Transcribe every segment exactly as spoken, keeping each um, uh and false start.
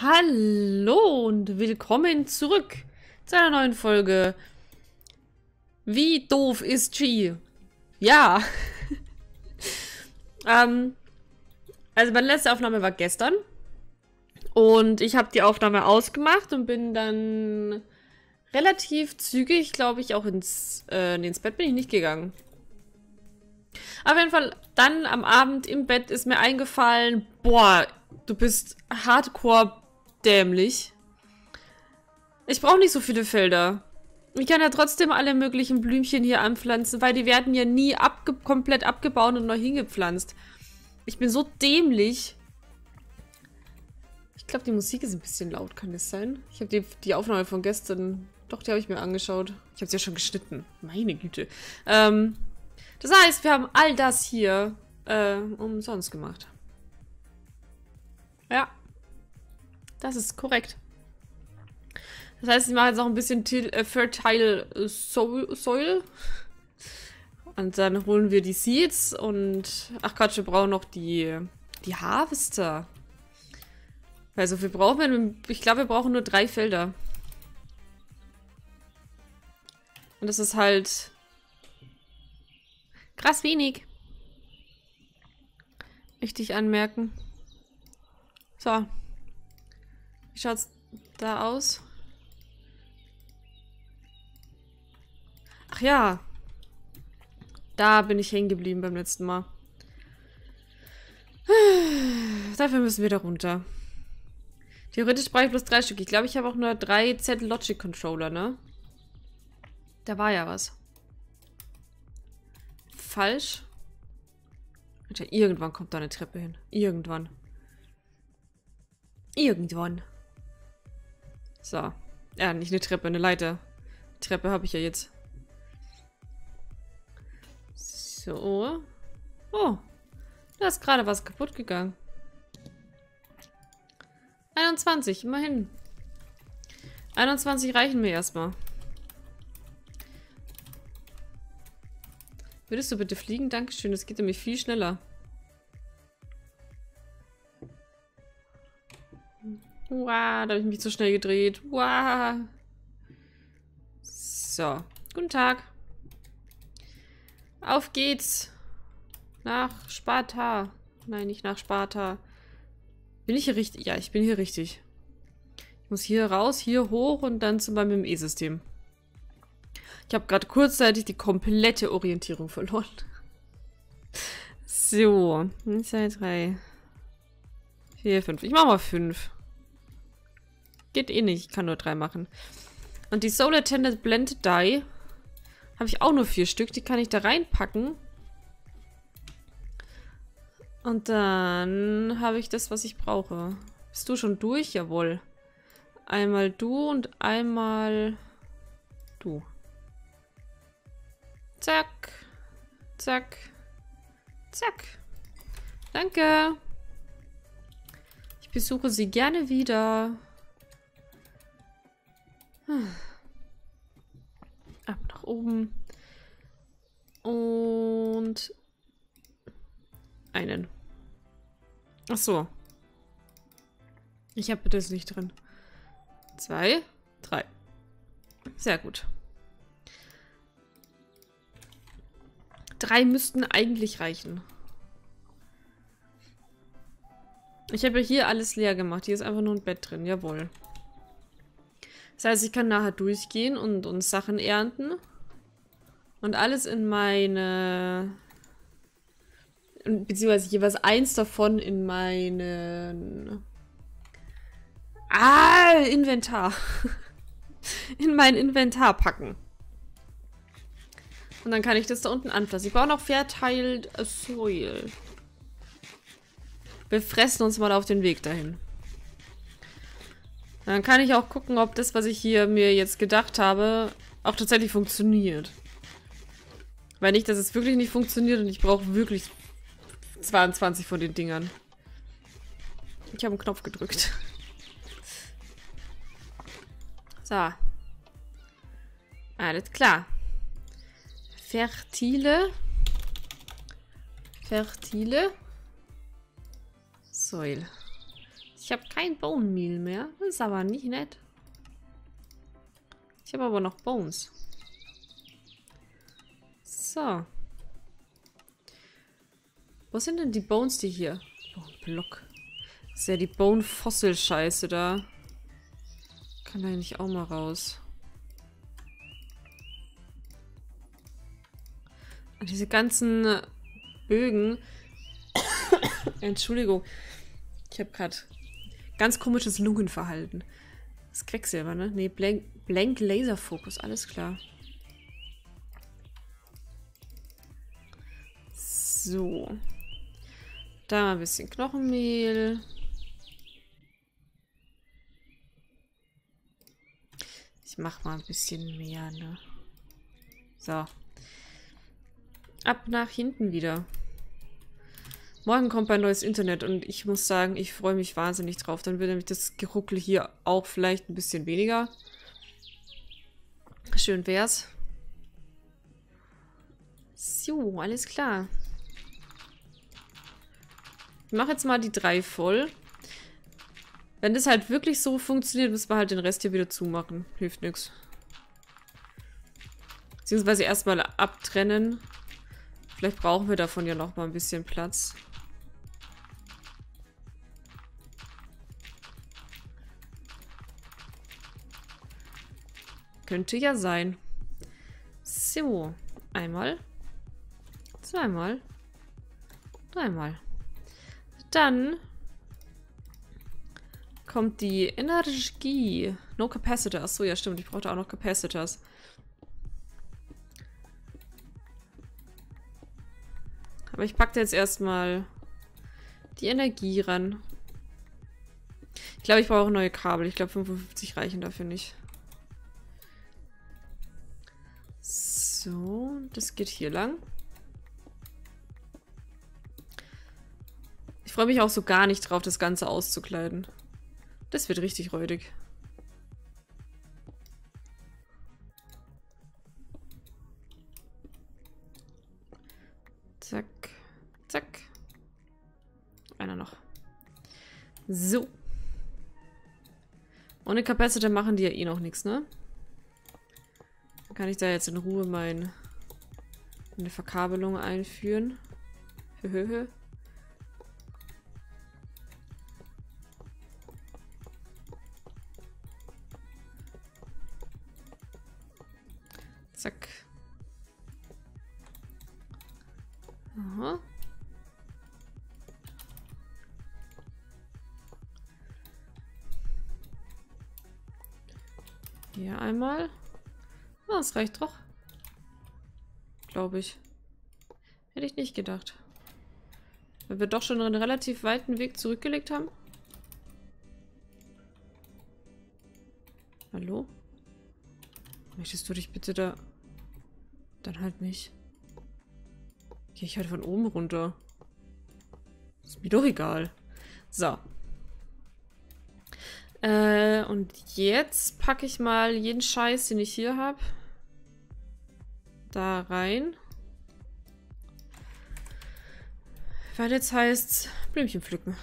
Hallo und willkommen zurück zu einer neuen Folge. Wie doof ist Chi? Ja. ähm, also meine letzte Aufnahme war gestern. Und ich habe die Aufnahme ausgemacht und bin dann relativ zügig, glaube ich, auch ins, äh, ins Bett bin ich nicht gegangen. Auf jeden Fall, dann am Abend im Bett ist mir eingefallen, boah, du bist hardcore dämlich. Ich brauche nicht so viele Felder. Ich kann ja trotzdem alle möglichen Blümchen hier anpflanzen, weil die werden ja nie abge komplett abgebaut und neu hingepflanzt. Ich bin so dämlich. Ich glaube, die Musik ist ein bisschen laut, kann das sein? Ich habe die, die Aufnahme von gestern, doch, die habe ich mir angeschaut. Ich habe sie ja schon geschnitten. Meine Güte. Ähm, das heißt, wir haben all das hier äh, umsonst gemacht. Ja. Das ist korrekt. Das heißt, ich mache jetzt noch ein bisschen äh, Fertile Soil, Soil. Und dann holen wir die Seeds und... Ach Quatsch, wir brauchen noch die, die Harvester. Weil so viel brauchen wir... Ich glaube, wir brauchen nur drei Felder. Und das ist halt... krass wenig. Richtig anmerken. So. Wie schaut's da aus? Ach ja. Da bin ich hängen geblieben beim letzten Mal. Dafür müssen wir da runter. Theoretisch brauche ich bloß drei Stück. Ich glaube, ich habe auch nur drei Z-Logic-Controller, ne? Da war ja was. Falsch. Alter, irgendwann kommt da eine Treppe hin. Irgendwann. Irgendwann. So. Ja, nicht eine Treppe, eine Leiter. Die Treppe habe ich ja jetzt. So. Oh. Da ist gerade was kaputt gegangen. einundzwanzig, immerhin. einundzwanzig reichen mir erstmal. Würdest du bitte fliegen? Dankeschön, das geht nämlich viel schneller. Wow, da habe ich mich zu schnell gedreht. Wow. So, guten Tag. Auf geht's. Nach Sparta. Nein, nicht nach Sparta. Bin ich hier richtig? Ja, ich bin hier richtig. Ich muss hier raus, hier hoch und dann zu meinem E-System. Ich habe gerade kurzzeitig die komplette Orientierung verloren. So. eins, zwei, drei. vier, fünf. Ich mache mal fünf. Geht eh nicht. Ich kann nur drei machen. Und die Solar Attendant Blend Die habe ich auch nur vier Stück. Die kann ich da reinpacken. Und dann habe ich das, was ich brauche. Bist du schon durch? Jawohl. Einmal du und einmal du. Zack. Zack. Zack. Danke. Ich besuche sie gerne wieder. Ab nach oben. Und einen. Ach so. Ich habe das nicht drin. Zwei, drei. Sehr gut. Drei müssten eigentlich reichen. Ich habe ja hier alles leer gemacht. Hier ist einfach nur ein Bett drin. Jawohl. Das heißt, ich kann nachher durchgehen und, und Sachen ernten. Und alles in meine... Beziehungsweise jeweils eins davon in meinen... Ah, Inventar. In mein Inventar packen. Und dann kann ich das da unten anpflanzen. Ich brauche noch Fertile Soil. Wir fressen uns mal auf den Weg dahin. Dann kann ich auch gucken, ob das, was ich hier mir jetzt gedacht habe, auch tatsächlich funktioniert. Weil nicht, dass es wirklich nicht funktioniert und ich brauche wirklich zweiundzwanzig von den Dingern. Ich habe einen Knopf gedrückt. So. Alles klar. Fertile. Fertile. Soil. Ich habe kein Bone Meal mehr. Das ist aber nicht nett. Ich habe aber noch Bones. So. Wo sind denn die Bones, die hier? Oh, Block. Das ist ja die Bone-Fossil-Scheiße da. Kann da nicht auch mal raus. Und diese ganzen Bögen. Entschuldigung. Ich habe gerade ganz komisches Lungenverhalten. Das Quecksilber, ne? Ne, Blank, Blank Laser Fokus, alles klar. So. Da mal ein bisschen Knochenmehl. Ich mach mal ein bisschen mehr, ne? So. Ab nach hinten wieder. Morgen kommt ein neues Internet und ich muss sagen, ich freue mich wahnsinnig drauf. Dann wird nämlich das Geruckel hier auch vielleicht ein bisschen weniger. Schön wär's. So, alles klar. Ich mache jetzt mal die drei voll. Wenn das halt wirklich so funktioniert, müssen wir halt den Rest hier wieder zumachen. Hilft nichts. Beziehungsweise erstmal abtrennen. Vielleicht brauchen wir davon ja noch mal ein bisschen Platz. Könnte ja sein. So. Einmal. Zweimal. Dreimal. Dann kommt die Energie. No Capacitor. Achso, ja stimmt. Ich brauchte auch noch Capacitors. Aber ich packe jetzt erstmal die Energie ran. Ich glaube, ich brauche neue Kabel. Ich glaube, fünfundfünfzig reichen dafür nicht. So, das geht hier lang. Ich freue mich auch so gar nicht drauf, das Ganze auszukleiden. Das wird richtig räudig. Zack, zack. Einer noch. So. Ohne Capacitor machen die ja eh noch nichts, ne? Dann kann ich da jetzt in Ruhe mein, meine Verkabelung einführen. Höhöhö. Zack. Aha. Hier einmal. Ah, das reicht doch. Glaube ich. Hätte ich nicht gedacht. Weil wir doch schon einen relativ weiten Weg zurückgelegt haben. Hallo? Möchtest du dich bitte da... Dann halt nicht. Gehe ich halt von oben runter. Ist mir doch egal. So. Äh, und jetzt packe ich mal jeden Scheiß, den ich hier habe, da rein. Weil jetzt heißt's Blümchen pflücken.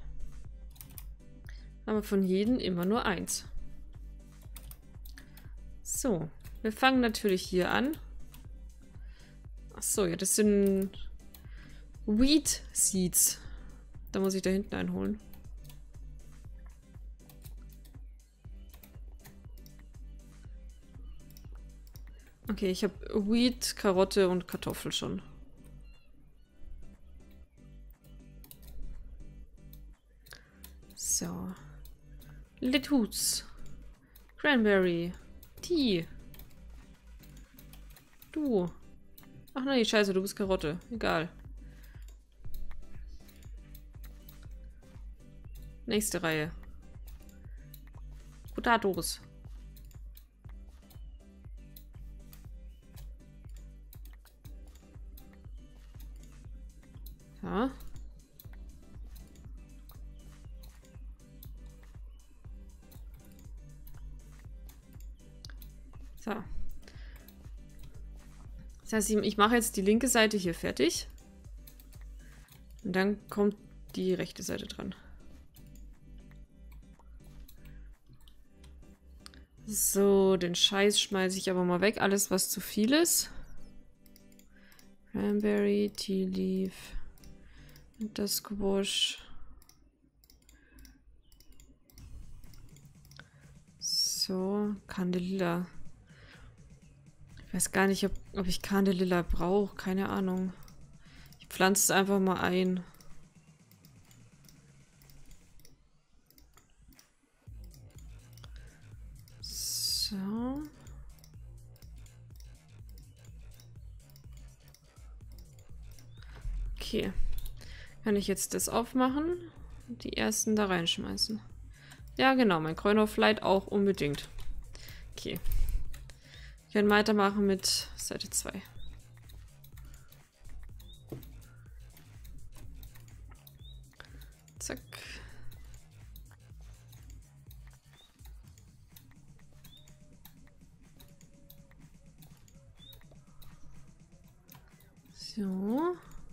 Aber von jedem immer nur eins. So. Wir fangen natürlich hier an. Achso, ja, das sind Wheat Seeds. Da muss ich da hinten einholen. Okay, ich habe Wheat, Karotte und Kartoffel schon. So. Lettuce. Cranberry. Tee. Du. Ach nein, scheiße, du bist Karotte. Egal. Nächste Reihe. Potatoes. Ja. So. Das heißt, ich, ich mache jetzt die linke Seite hier fertig. Und dann kommt die rechte Seite dran. So, den Scheiß schmeiße ich aber mal weg. Alles, was zu viel ist. Cranberry, Tea Leaf, das Squash. So, Candelilla. Ich weiß gar nicht, ob, ob ich Candelilla brauche. Keine Ahnung. Ich pflanze es einfach mal ein. So. Okay. Kann ich jetzt das aufmachen und die ersten da reinschmeißen? Ja, genau. Mein Coin of Light auch unbedingt. Okay. Wir können weitermachen mit Seite zwei. Zack. So.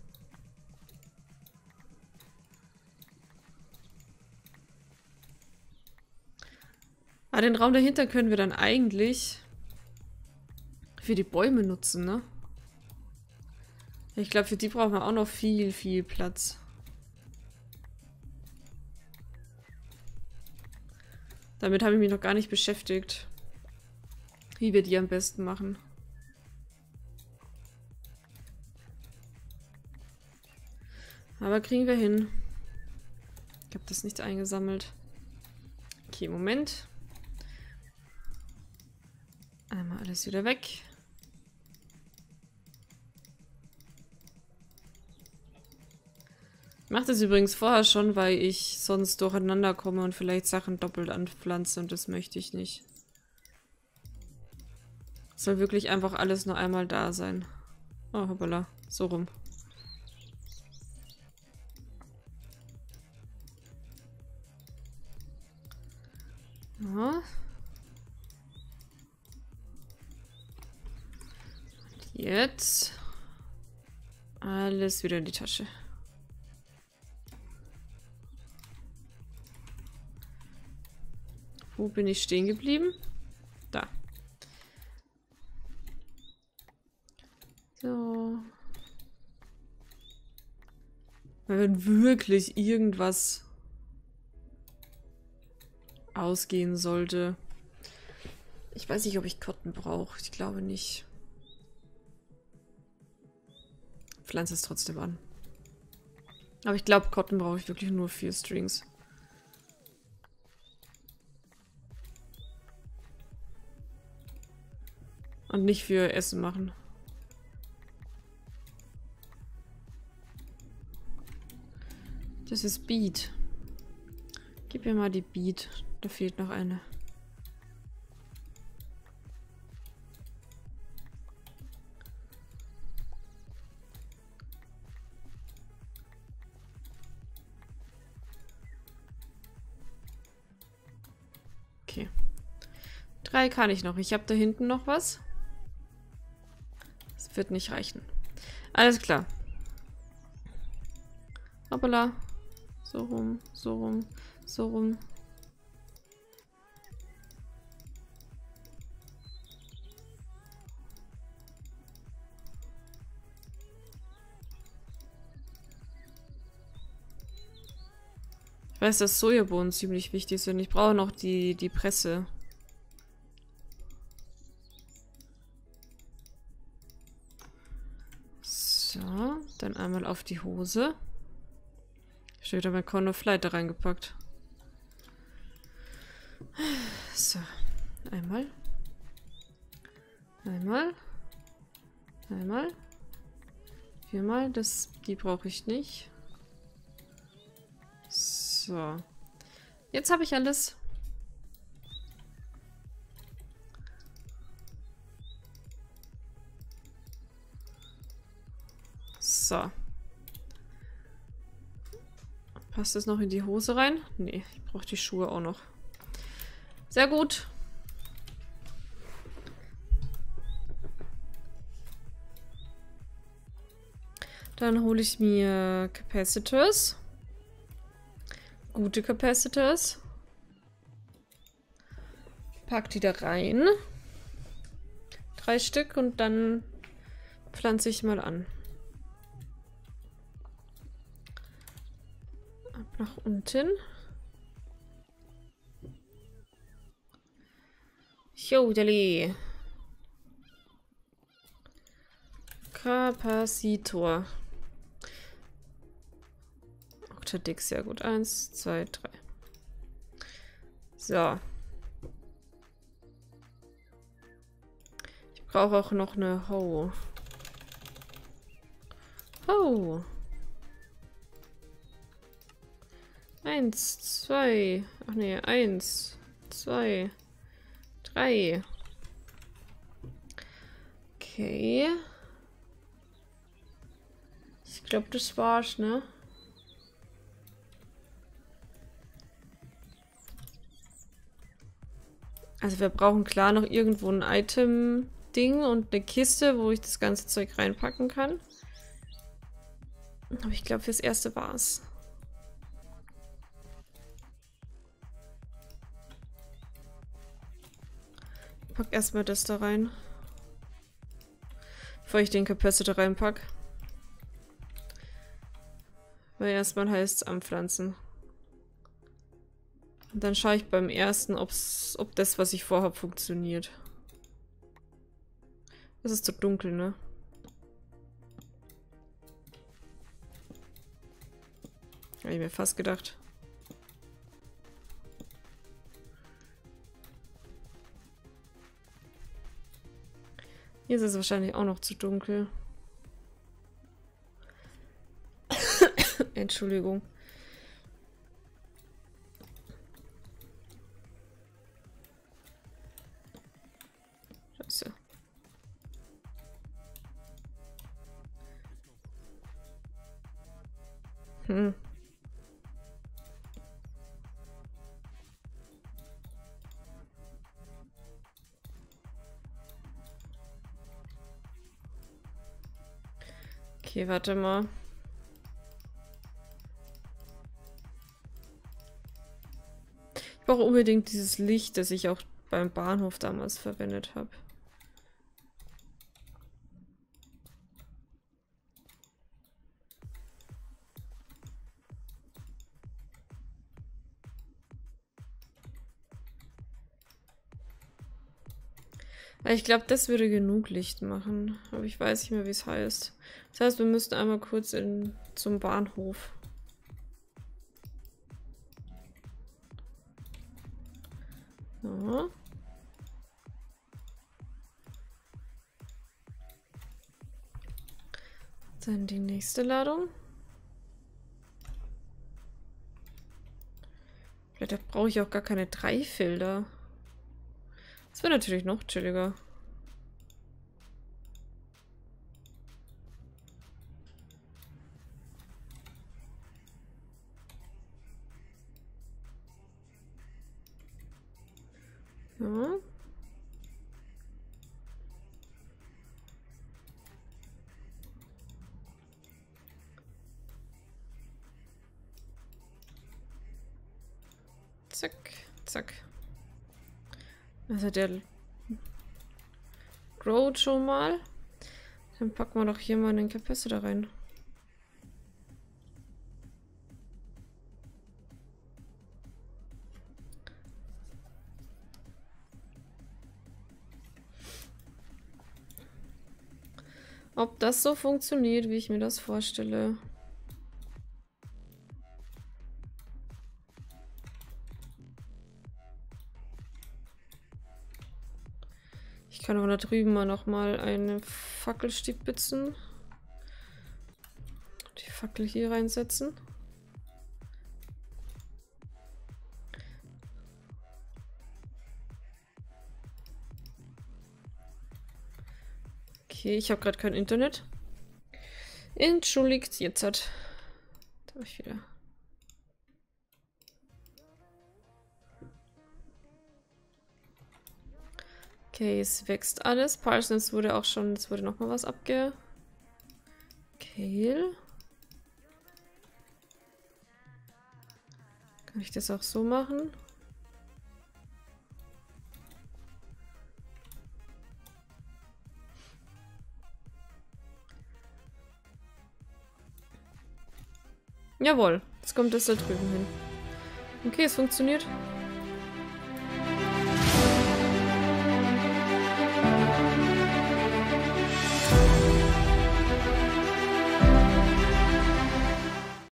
Ah, den Raum dahinter können wir dann eigentlich für die Bäume nutzen, ne? Ich glaube, für die brauchen wir auch noch viel, viel Platz. Damit habe ich mich noch gar nicht beschäftigt, wie wir die am besten machen. Aber kriegen wir hin. Ich habe das nicht eingesammelt. Okay, Moment. Einmal alles wieder weg. Ich mache das übrigens vorher schon, weil ich sonst durcheinander komme und vielleicht Sachen doppelt anpflanze und das möchte ich nicht. Es soll wirklich einfach alles nur einmal da sein. Oh, hoppala. So rum. Ja. Jetzt alles wieder in die Tasche. Wo bin ich stehen geblieben? Da. So. Wenn wirklich irgendwas ausgehen sollte. Ich weiß nicht, ob ich Cotton brauche. Ich glaube nicht. Pflanze es trotzdem an. Aber ich glaube, Cotton brauche ich wirklich nur vier Strings. Und nicht für Essen machen. Das ist Beet. Gib mir mal die Beet. Da fehlt noch eine. Okay. Drei kann ich noch. Ich habe da hinten noch was. Das wird nicht reichen. Alles klar. Hoppala. So rum, so rum, so rum. Ich weiß, dass Sojabohnen ziemlich wichtig sind. Ich brauche noch die, die Presse. So, dann einmal auf die Hose. Ich habe wieder mein Corn of Light da reingepackt. So, einmal. Einmal. Einmal. Viermal. Das, die brauche ich nicht. So. Jetzt habe ich alles. So. Passt das noch in die Hose rein? Nee, ich brauche die Schuhe auch noch. Sehr gut. Dann hole ich mir Capacitors. Gute Capacitors. Pack die da rein. Drei Stück und dann pflanze ich mal an. Ab nach unten. Jodeli. Kapazitor. Octadix, sehr gut. Eins, zwei, drei. So. Ich brauche auch noch eine Ho. Ho. Eins, zwei. Ach nee, eins, zwei, drei. Okay. Ich glaube, das war's, ne? Also wir brauchen klar noch irgendwo ein Item-Ding und eine Kiste, wo ich das ganze Zeug reinpacken kann. Aber ich glaube, fürs Erste war's. Ich pack erstmal das da rein. Bevor ich den Capacitor reinpack. Weil erstmal heißt es anpflanzen. Und dann schaue ich beim ersten, ob's, ob das, was ich vorhabe, funktioniert. Es ist zu dunkel, ne? Habe ich mir fast gedacht. Hier ist es wahrscheinlich auch noch zu dunkel. Entschuldigung. Scheiße. Hm. Okay, warte mal. Ich brauche unbedingt dieses Licht, das ich auch beim Bahnhof damals verwendet habe. Ich glaube, das würde genug Licht machen. Aber ich weiß nicht mehr, wie es heißt. Das heißt, wir müssten einmal kurz in, zum Bahnhof. Ja. Dann die nächste Ladung. Vielleicht brauche ich auch gar keine drei Felder. Das wäre natürlich noch chilliger. Ja. Zack, zack. Also der growt schon mal. Dann packen wir doch hier mal einen Capacitor rein. Ob das so funktioniert, wie ich mir das vorstelle. Ich kann aber da drüben mal noch mal eine Fackel stibitzen. Die Fackel hier reinsetzen. Okay, ich habe gerade kein Internet. Entschuldigt, jetzt hat. Da habe ich wieder. Okay, es wächst alles. Parsons wurde auch schon, es wurde noch mal was abge... Kale. Kann ich das auch so machen? Jawohl. Jetzt kommt das da drüben hin. Okay, es funktioniert.